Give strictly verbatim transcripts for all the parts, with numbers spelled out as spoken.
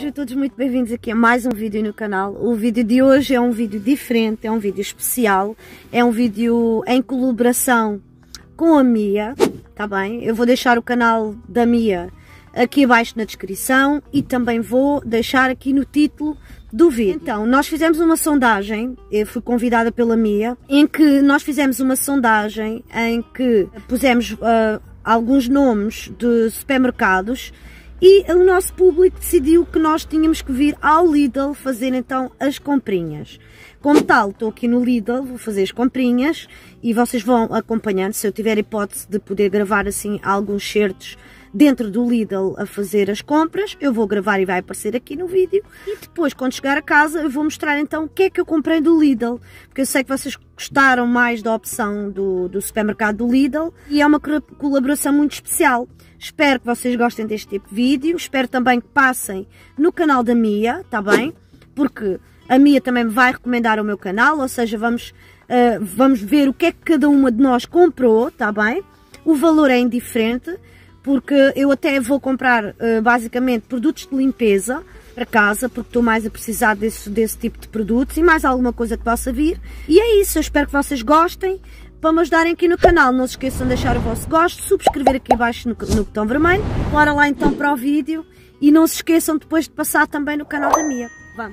sejam todos muito bem-vindos aqui a mais um vídeo no canal. O vídeo de hoje é um vídeo diferente, é um vídeo especial, é um vídeo em colaboração com a Mia, tá bem? Eu vou deixar o canal da Mia aqui abaixo na descrição e também vou deixar aqui no título do vídeo. Então, nós fizemos uma sondagem, eu fui convidada pela Mia, em que nós fizemos uma sondagem em que pusemos uh, alguns nomes de supermercados e o nosso público decidiu que nós tínhamos que vir ao Lidl fazer então as comprinhas. Como tal, estou aqui no Lidl, vou fazer as comprinhas e vocês vão acompanhando, se eu tiver hipótese de poder gravar assim alguns certos dentro do Lidl a fazer as compras, eu vou gravar e vai aparecer aqui no vídeo. E depois, quando chegar a casa, eu vou mostrar então o que é que eu comprei do Lidl, porque eu sei que vocês gostaram mais da opção do, do supermercado do Lidl e é uma colaboração muito especial. Espero que vocês gostem deste tipo de vídeo, espero também que passem no canal da Mia, tá bem? Porque a Mia também me vai recomendar o meu canal, ou seja, vamos, uh, vamos ver o que é que cada uma de nós comprou, tá bem? O valor é indiferente, porque eu até vou comprar uh, basicamente produtos de limpeza para casa, porque estou mais a precisar desse, desse tipo de produtos e mais alguma coisa que possa vir. E é isso, eu espero que vocês gostem. Para me ajudarem aqui no canal, não se esqueçam de deixar o vosso gosto, subscrever aqui abaixo no, no botão vermelho. Bora lá então para o vídeo e não se esqueçam depois de passar também no canal da Mia. Vamos!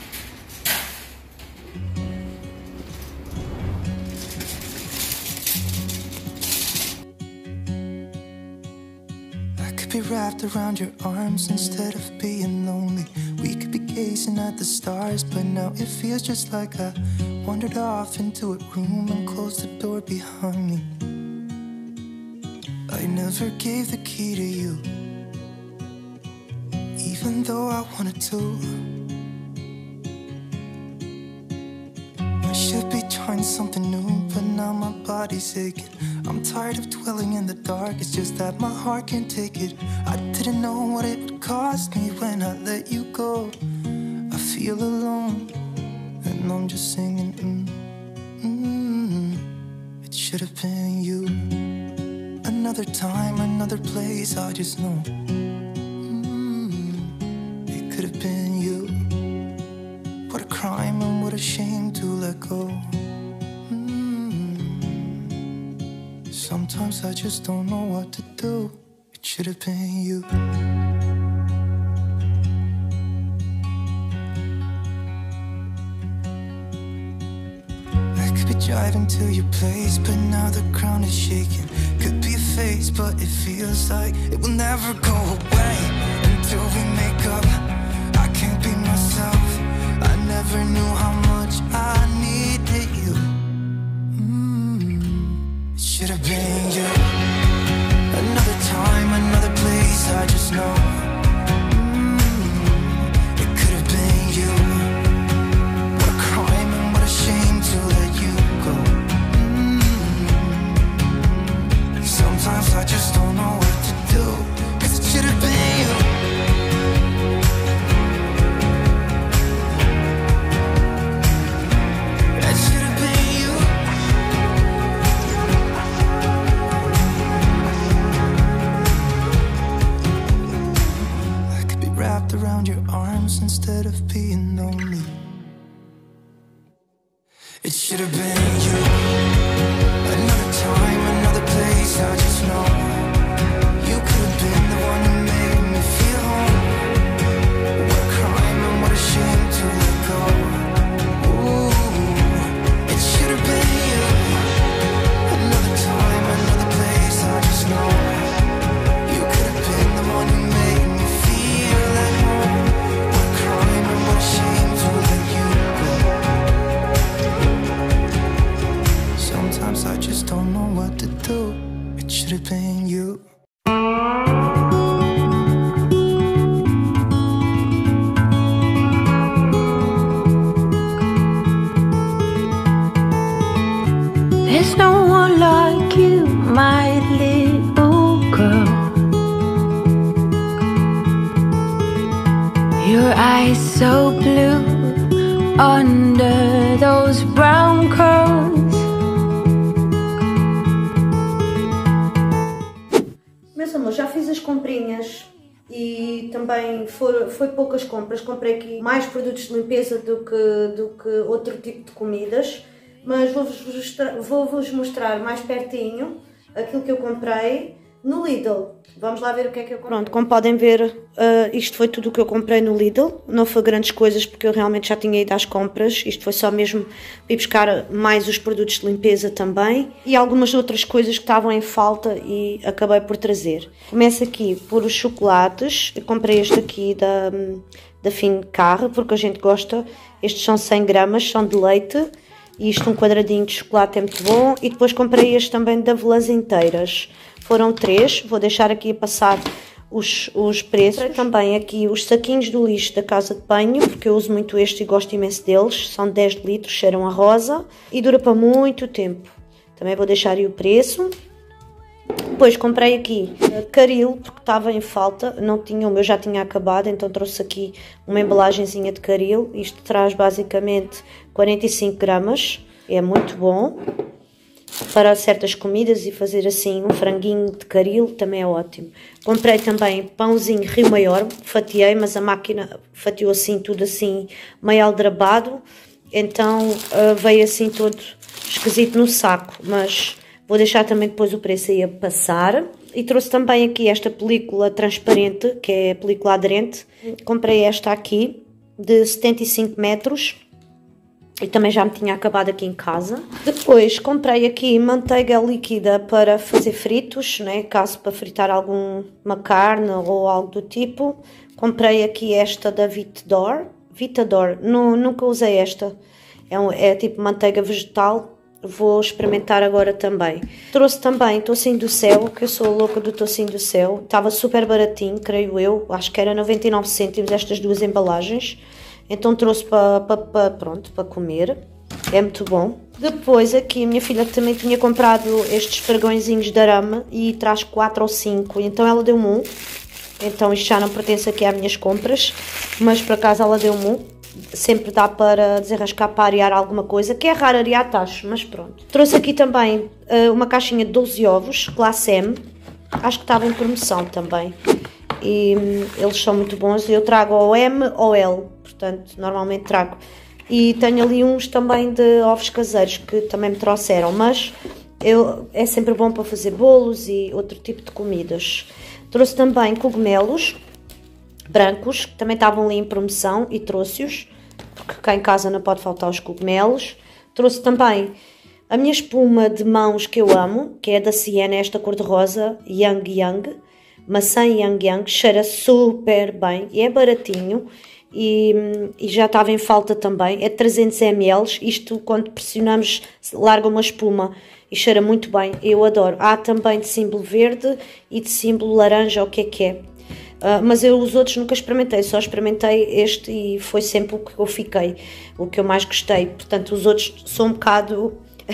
Be wrapped around your arms instead of being lonely. We could be gazing at the stars, but now it feels just like I wandered off into a room and closed the door behind me. I never gave the key to you, even though I wanted to. I should be trying something new, but now my body's aching. I'm tired of dwelling in the dark, it's just that my heart can't take it. I didn't know what it would cost me when I let you go. I feel alone, and I'm just singing, mm, mm, it should have been you. Another time, another place, I just know, mm, it could have been you. What a crime and what a shame to let go. Sometimes I just don't know what to do. It should have been you. I could be driving to your place, but now the ground is shaking. Could be a phase, but it feels like it will never go away until we make up. I can't be myself. I never knew how much I needed you. Should have been you. Another time, another place, I just know, mm, it could have been you. What a crime and what a shame to let you go. mm, Sometimes I just don't know what to do, 'cause it should have been you. Around your arms instead of being lonely. It should have been you. Another time, another place, I just know you could have been the one who made me feel home. What a crime and what a shame to let go. Ooh, it should have been you. Another time, another place, I just know you could have been the one who made me feel at home. What a crime and what a shame to let you go. Sometimes I just don't know what to do. It should have been you. There's no one like you, my little girl. Your eyes so blue under those brown curls. Meus amores, já fiz as comprinhas e também foi, foi poucas compras. Comprei aqui mais produtos de limpeza do que, do que outro tipo de comidas, mas vou-vos mostrar, vou-vos mostrar mais pertinho aquilo que eu comprei no Lidl. Vamos lá ver o que é que eu comprei. Pronto, como podem ver, uh, isto foi tudo o que eu comprei no Lidl. Não foi grandes coisas porque eu realmente já tinha ido às compras. Isto foi só mesmo ir buscar mais os produtos de limpeza também. E algumas outras coisas que estavam em falta e acabei por trazer. Começo aqui por os chocolates. Eu comprei este aqui da, da Fincar, porque a gente gosta. Estes são cem gramas, são de leite. E isto, um quadradinho de chocolate é muito bom. E depois comprei este também de avelãs inteiras. Foram três, vou deixar aqui a passar os, os preços. Comprei também aqui os saquinhos do lixo da casa de banho, porque eu uso muito este e gosto imenso deles. São dez litros, cheiram a rosa e dura para muito tempo. Também vou deixar aí o preço. Depois comprei aqui caril, porque estava em falta, não tinha, o meu já tinha acabado, então trouxe aqui uma embalagenzinha de caril. Isto traz basicamente quarenta e cinco gramas, é muito bom para certas comidas e fazer assim um franguinho de caril também é ótimo. Comprei também pãozinho Rio Maior, fatiei, mas a máquina fatiou assim, tudo assim meio aldrabado, então uh, veio assim todo esquisito no saco, mas vou deixar também depois o preço aí a passar. E trouxe também aqui esta película transparente, que é a película aderente. Comprei esta aqui, de setenta e cinco metros. E também já me tinha acabado aqui em casa. Depois comprei aqui manteiga líquida para fazer fritos, né? Caso para fritar alguma carne ou algo do tipo. Comprei aqui esta da Vitador. Vitador, não, nunca usei esta. É, um, é tipo manteiga vegetal. Vou experimentar agora também. Trouxe também tocinho do céu, que eu sou louca do tocinho do céu. Estava super baratinho, creio eu. Acho que era noventa e nove cêntimos estas duas embalagens. Então trouxe para pa, pa, pronto, para comer. É muito bom. Depois aqui a minha filha também tinha comprado estes pregõezinhos de arame e traz quatro ou cinco. Então ela deu-me um. Então isto já não pertence aqui às minhas compras. Mas por acaso ela deu-me um. Sempre dá para desenrascar, para arear alguma coisa, que é raro arear tachos, mas pronto. Trouxe aqui também uh, uma caixinha de doze ovos, classe M. Acho que estava em promoção também. E hum, eles são muito bons. Eu trago ou M ou L. Portanto, normalmente trago. E tenho ali uns também de ovos caseiros que também me trouxeram, mas eu, é sempre bom para fazer bolos e outro tipo de comidas. Trouxe também cogumelos brancos, que também estavam ali em promoção e trouxe-os, porque cá em casa não pode faltar os cogumelos. Trouxe também a minha espuma de mãos que eu amo, que é da Siena, esta cor-de-rosa, Yang Yang, maçã Yang Yang, cheira super bem e é baratinho. E, e já estava em falta também, é trezentos mililitros, isto quando pressionamos larga uma espuma e cheira muito bem, eu adoro. Há também de símbolo verde e de símbolo laranja, o que é que é, uh, mas eu os outros nunca experimentei, só experimentei este e foi sempre o que eu fiquei, o que eu mais gostei. Portanto os outros são um bocado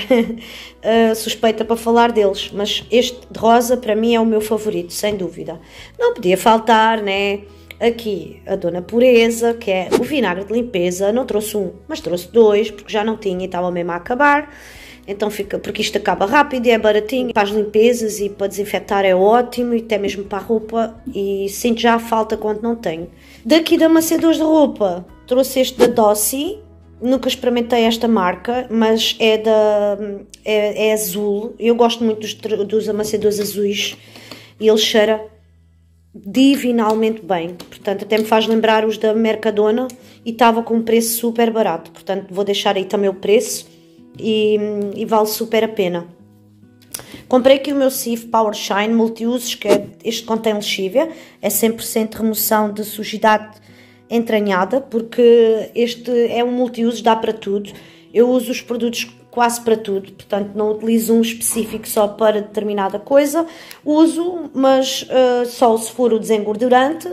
uh, suspeita para falar deles, mas este de rosa para mim é o meu favorito, sem dúvida. Não podia faltar, né? Aqui a Dona Pureza, que é o vinagre de limpeza, não trouxe um, mas trouxe dois, porque já não tinha e estava mesmo a acabar. Então fica, porque isto acaba rápido e é baratinho, para as limpezas e para desinfetar é ótimo, e até mesmo para a roupa, e sinto já a falta quando não tenho. Daqui da amaciadores de roupa, trouxe este da Dossi, nunca experimentei esta marca, mas é, da, é, é azul, eu gosto muito dos, dos amaciadores azuis, e ele cheira divinalmente bem, portanto até me faz lembrar os da Mercadona e estava com um preço super barato, portanto vou deixar aí também o preço e, e vale super a pena. Comprei aqui o meu Cif Power Shine multiusos, que é, este contém lexívia, é cem por cento remoção de sujidade entranhada, porque este é um multiusos, dá para tudo. Eu uso os produtos quase para tudo, portanto não utilizo um específico só para determinada coisa, uso, mas uh, só se for o desengordurante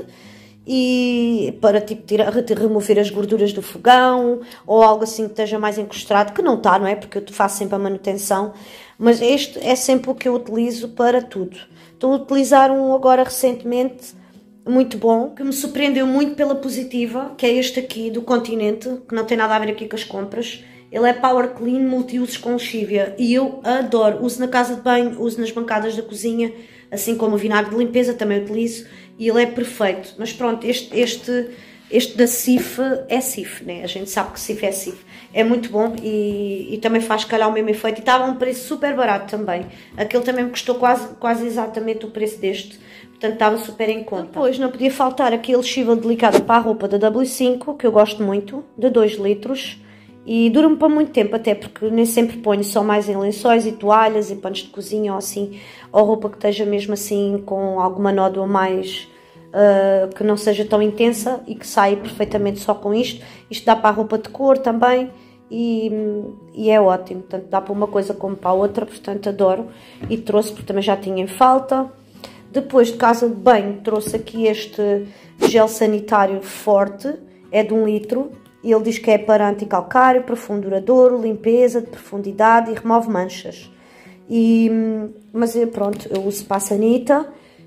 e para tipo tirar, remover as gorduras do fogão ou algo assim que esteja mais encostado, que não está, não é? Porque eu faço sempre a manutenção, mas este é sempre o que eu utilizo para tudo. Estou a utilizar um agora recentemente muito bom, que me surpreendeu muito pela positiva, que é este aqui do Continente, que não tem nada a ver aqui com as compras. Ele é Power Clean multiusos com lexívia e eu adoro, uso na casa de banho, uso nas bancadas da cozinha, assim como o vinagre de limpeza também utilizo e ele é perfeito. Mas pronto, este, este, este da Cif é Cif, né? A gente sabe que Cif é Cif. É muito bom e, e também faz calhar o mesmo efeito e estava a um preço super barato também. Aquele também me custou quase, quase exatamente o preço deste, portanto estava super em conta. Depois não podia faltar aqui a lexível delicada para a roupa da W cinco, que eu gosto muito, de dois litros. E dura-me para muito tempo até, porque nem sempre ponho só mais em lençóis e toalhas e panos de cozinha ou assim, ou roupa que esteja mesmo assim com alguma nódoa mais, uh, que não seja tão intensa e que saia perfeitamente só com isto. Isto dá para a roupa de cor também e, e é ótimo, portanto dá para uma coisa como para a outra, portanto adoro e trouxe porque também já tinha em falta. Depois de casa de banho trouxe aqui este gel sanitário forte, é de um litro. Ele diz que é para anticalcário, profundo, duradouro, limpeza de profundidade e remove manchas. E, mas pronto, eu uso para a sanita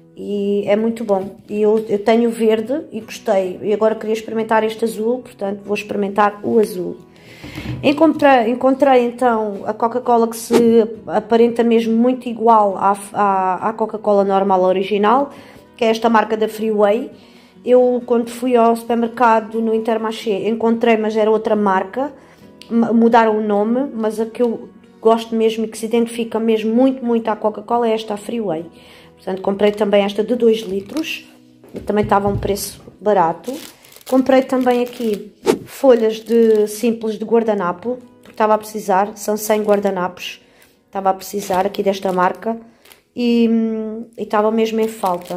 e é muito bom. E eu, eu tenho verde e gostei. E agora queria experimentar este azul, portanto vou experimentar o azul. Encontrei, encontrei então a Coca-Cola que se aparenta mesmo muito igual à, à, à Coca-Cola normal original, que é esta marca da Freeway. Eu, quando fui ao supermercado no Intermarché, encontrei, mas era outra marca, mudaram o nome, mas a que eu gosto mesmo e que se identifica mesmo muito, muito à Coca-Cola é esta, a Freeway. Portanto, comprei também esta de dois litros, e também estava a um preço barato. Comprei também aqui folhas de simples de guardanapo, porque estava a precisar, são cem guardanapos, estava a precisar aqui desta marca, e, e estava mesmo em falta.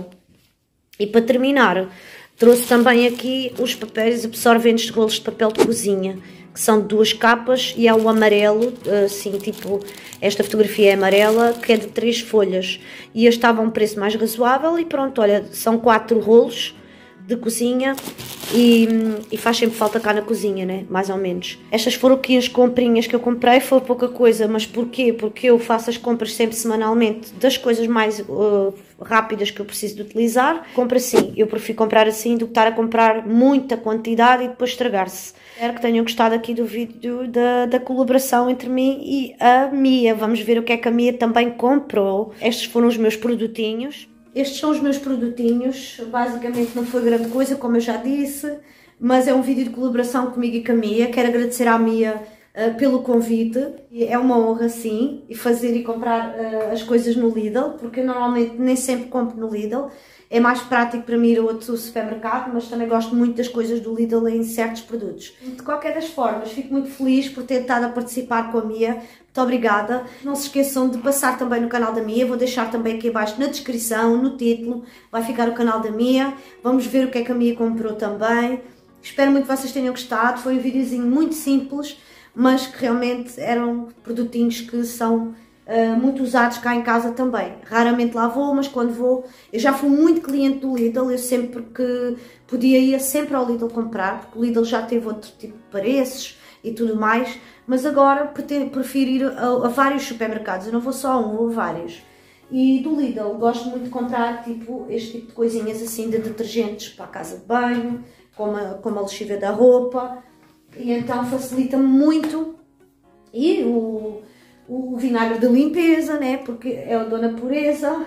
E para terminar, trouxe também aqui os papéis absorventes de rolos de papel de cozinha, que são de duas capas e é o amarelo, assim, tipo, esta fotografia é amarela, que é de três folhas. E este estava a um preço mais razoável e pronto, olha, são quatro rolos de cozinha e, e faz sempre falta cá na cozinha, né? Mais ou menos. Estas foram aqui as comprinhas que eu comprei, foi pouca coisa, mas porquê? Porque eu faço as compras sempre semanalmente das coisas mais uh, rápidas que eu preciso de utilizar. Compro assim, eu prefiro comprar assim do que estar a comprar muita quantidade e depois estragar-se. Espero que tenham gostado aqui do vídeo da, da colaboração entre mim e a Mia. Vamos ver o que é que a Mia também comprou. Estes foram os meus produtinhos. Estes são os meus produtinhos, basicamente não foi grande coisa, como eu já disse, mas é um vídeo de colaboração comigo e com a Mia. Quero agradecer à Mia uh, pelo convite, é uma honra sim, e fazer e comprar uh, as coisas no Lidl, porque eu normalmente nem sempre compro no Lidl, é mais prático para mim ir a outro supermercado, mas também gosto muito das coisas do Lidl em certos produtos. De qualquer das formas, fico muito feliz por ter estado a participar com a Mia. Muito obrigada. Não se esqueçam de passar também no canal da Mia. Vou deixar também aqui abaixo na descrição, no título, vai ficar o canal da Mia. Vamos ver o que é que a Mia comprou também. Espero muito que vocês tenham gostado. Foi um videozinho muito simples, mas que realmente eram produtinhos que são uh, muito usados cá em casa também. Raramente lá vou, mas quando vou, eu já fui muito cliente do Lidl. Eu sempre que podia ir sempre ao Lidl comprar, porque o Lidl já teve outro tipo de preços e tudo mais, mas agora prefiro ir a, a vários supermercados, eu não vou só a um, vou a vários. E do Lidl gosto muito de comprar tipo, este tipo de coisinhas assim de detergentes para a casa de banho, como a, como a lexívia da roupa, e então facilita-me muito. E o, o vinagre de limpeza, né, porque é o Dona Pureza.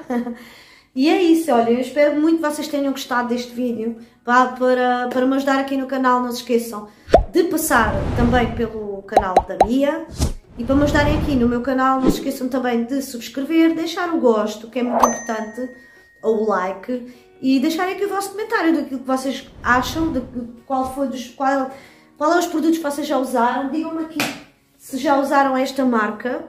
E é isso, olha, eu espero muito que vocês tenham gostado deste vídeo. Para, para, para me ajudar aqui no canal, não se esqueçam de passar também pelo canal da Mia. E para me ajudarem aqui no meu canal, não se esqueçam também de subscrever, deixar o gosto, que é muito importante, ou o like, e deixarem aqui o vosso comentário daquilo que vocês acham, de qual foi dos, qual, qual é os produtos que vocês já usaram. Digam-me aqui se já usaram esta marca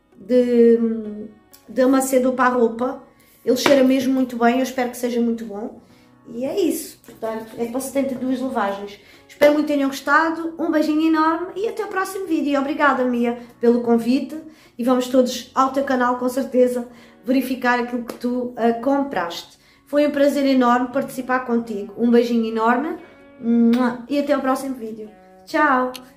de, de amaciador para a roupa. Ele cheira mesmo muito bem, eu espero que seja muito bom. E é isso, portanto, é para setenta e duas lavagens. Espero muito que tenham gostado, um beijinho enorme e até o próximo vídeo. E obrigada, Mia, pelo convite. E vamos todos ao teu canal, com certeza, verificar aquilo que tu uh, compraste. Foi um prazer enorme participar contigo. Um beijinho enorme e até o próximo vídeo. Tchau!